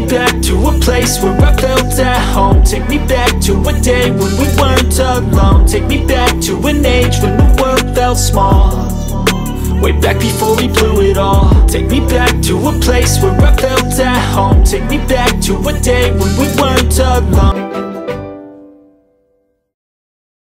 back to a place where I felt at home. Take me back to a day when we weren't alone. Take me back to an age when the world felt small, way back before we blew it all. Take me back to a place where I felt at home. Take me back to a day when we weren't alone.